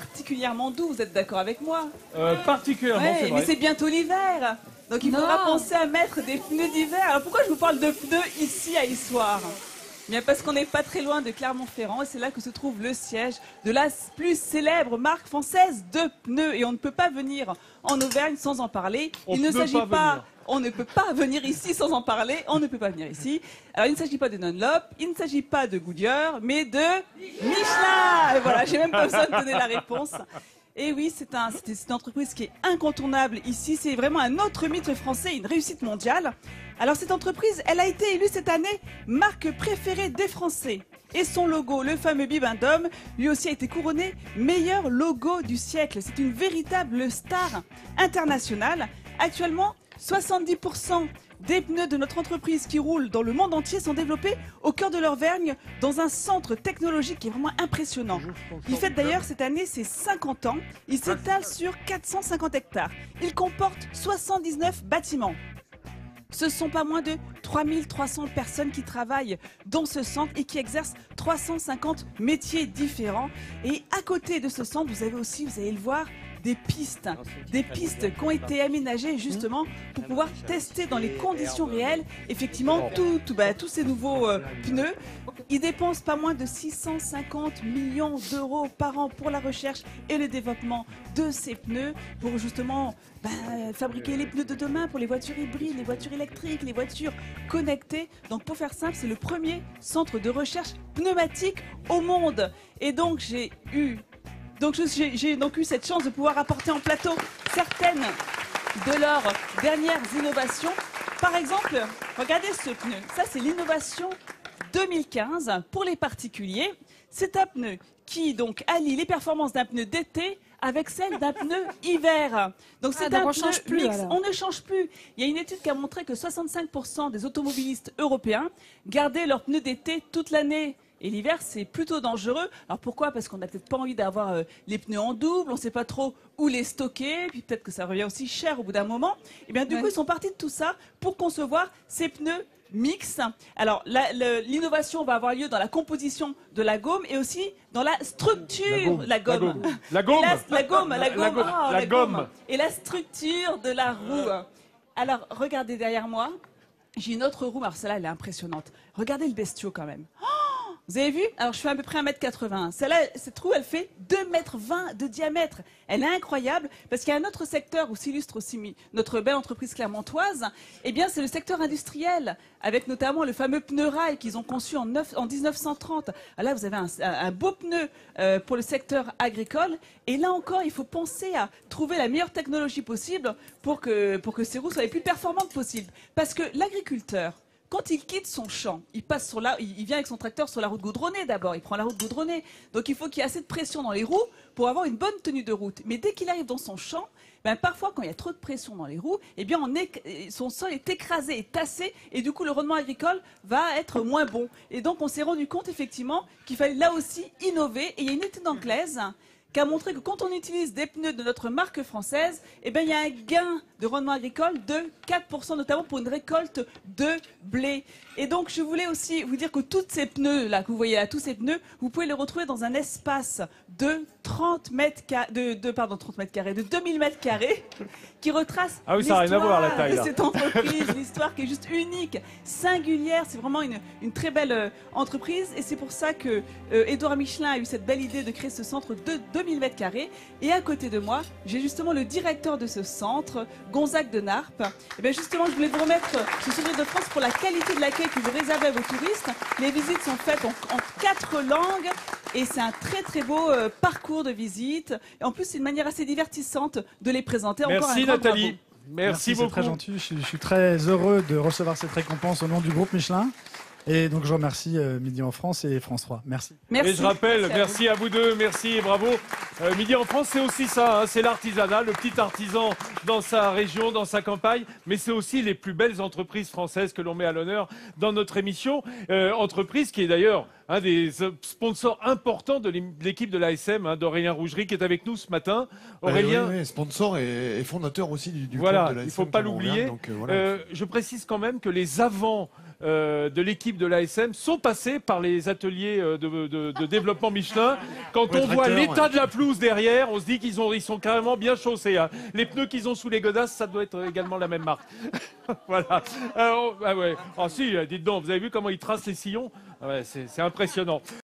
particulièrement doux, vous êtes d'accord avec moi? Particulièrement, Ouais, c'est vrai. mais c'est bientôt l'hiver. Donc il faudra penser à mettre des pneus d'hiver. Alors pourquoi je vous parle de pneus ici à Issoire? Bien parce qu'on n'est pas très loin de Clermont-Ferrand et c'est là que se trouve le siège de la plus célèbre marque française de pneus. Et on ne peut pas venir en Auvergne sans en parler. Il ne s'agit pas... On ne peut pas venir ici sans en parler. On ne peut pas venir ici. Alors, il ne s'agit pas de Dunlop, il ne s'agit pas de Goodyear, mais de Michelin. Et voilà, j'ai même pas besoin de donner la réponse. Et oui, c'est une entreprise qui est incontournable ici. C'est vraiment un autre mythe français, une réussite mondiale. Alors, cette entreprise, elle a été élue cette année marque préférée des Français. Et son logo, le fameux Bibendum, lui aussi a été couronné meilleur logo du siècle. C'est une véritable star internationale. Actuellement, 70% des pneus de notre entreprise qui roulent dans le monde entier sont développés au cœur de l'Auvergne dans un centre technologique qui est vraiment impressionnant. Il fête d'ailleurs cette année ses 50 ans. Il s'étale sur 450 hectares. Il comporte 79 bâtiments. Ce sont pas moins de 3300 personnes qui travaillent dans ce centre et qui exercent 350 métiers différents. Et à côté de ce centre, vous avez aussi, vous allez le voir, des pistes qui ont été aménagées justement pour pouvoir tester dans les conditions réelles effectivement tous ces nouveaux pneus. Ils dépensent pas moins de 650 millions d'euros par an pour la recherche et le développement de ces pneus pour justement fabriquer les pneus de demain pour les voitures hybrides, les voitures électriques, les voitures connectées. Donc pour faire simple, c'est le premier centre de recherche pneumatique au monde. Et donc j'ai donc eu cette chance de pouvoir apporter en plateau certaines de leurs dernières innovations. Par exemple, regardez ce pneu. Ça, c'est l'innovation 2015 pour les particuliers. C'est un pneu qui donc allie les performances d'un pneu d'été avec celle d'un pneu hiver. Donc c'est un pneu mix. On ne change plus. Il y a une étude qui a montré que 65% des automobilistes européens gardaient leurs pneus d'été toute l'année. Et l'hiver, c'est plutôt dangereux. Alors pourquoi? Parce qu'on n'a peut-être pas envie d'avoir les pneus en double, on ne sait pas trop où les stocker, puis peut-être que ça revient aussi cher au bout d'un moment. Et bien du coup, ils sont partis de tout ça pour concevoir ces pneus mix. Alors l'innovation va avoir lieu dans la composition de la gomme et aussi dans la structure de la gomme. La gomme. La gomme. Et la structure de la roue. Alors regardez derrière moi, j'ai une autre roue, alors celle-là elle est impressionnante. Regardez le bestiau quand même. Vous avez vu? Alors je fais à peu près 1m80. Celle-là, cette roue, elle fait 2,20 m de diamètre. Elle est incroyable parce qu'il y a un autre secteur où s'illustre aussi notre belle entreprise clermontoise. Eh bien, c'est le secteur industriel, avec notamment le fameux pneu rail qu'ils ont conçu en 1930. Alors là, vous avez un beau pneu pour le secteur agricole. Et là encore, il faut penser à trouver la meilleure technologie possible pour que ces roues soient les plus performantes possibles. Parce que l'agriculteur, quand il quitte son champ, il vient avec son tracteur sur la route goudronnée d'abord, il prend la route goudronnée. Donc il faut qu'il y ait assez de pression dans les roues pour avoir une bonne tenue de route. Mais dès qu'il arrive dans son champ, parfois quand il y a trop de pression dans les roues, son sol est écrasé et tassé et du coup le rendement agricole va être moins bon. Et donc on s'est rendu compte effectivement qu'il fallait là aussi innover. Et il y a une étude anglaise qui a montré que quand on utilise des pneus de notre marque française, il y a un gain de rendement agricole de 4%, notamment pour une récolte de blé. Et donc, je voulais aussi vous dire que tous ces pneus-là, que vous voyez là, tous ces pneus, vous pouvez les retrouver dans un espace de 2000 mètres carrés, qui retrace l'histoire de cette entreprise, l'histoire qui est juste unique, singulière. C'est vraiment une très belle entreprise. Et c'est pour ça que Édouard Michelin a eu cette belle idée de créer ce centre de 2000 mètres carrés. Et à côté de moi, j'ai justement le directeur de ce centre, Gonzague de Narp. Et bien justement, je voulais vous remettre ce sourire de France pour la qualité de l'accueil que vous réservez à vos touristes. Les visites sont faites en 4 langues et c'est un très très beau parcours de visite. Et en plus, c'est une manière assez divertissante de les présenter. Merci Nathalie. Merci beaucoup. C'est très gentil. Je suis très heureux de recevoir cette récompense au nom du groupe Michelin. Et donc je remercie Midi en France et France 3. Merci. Et je rappelle, merci à vous deux, merci et bravo. Midi en France, c'est aussi ça, c'est l'artisanat, le petit artisan dans sa région, dans sa campagne, mais c'est aussi les plus belles entreprises françaises que l'on met à l'honneur dans notre émission. Entreprise qui est d'ailleurs un des sponsors importants de l'équipe de l'ASM, d'Aurélien Rougerie, qui est avec nous ce matin. Aurélien, oui, sponsor et fondateur aussi du club de l'ASM. Il ne faut pas l'oublier. Je précise quand même que les avants de l'équipe de l'ASM sont passés par les ateliers de développement Michelin. Quand on voit l'état de la pelouse derrière, on se dit ils sont carrément bien chaussés. Hein. Les pneus qu'ils ont sous les godasses, ça doit être également la même marque. Voilà. Ah ouais. Ah si, dites donc, vous avez vu comment ils tracent les sillons? Ouais, c'est impressionnant.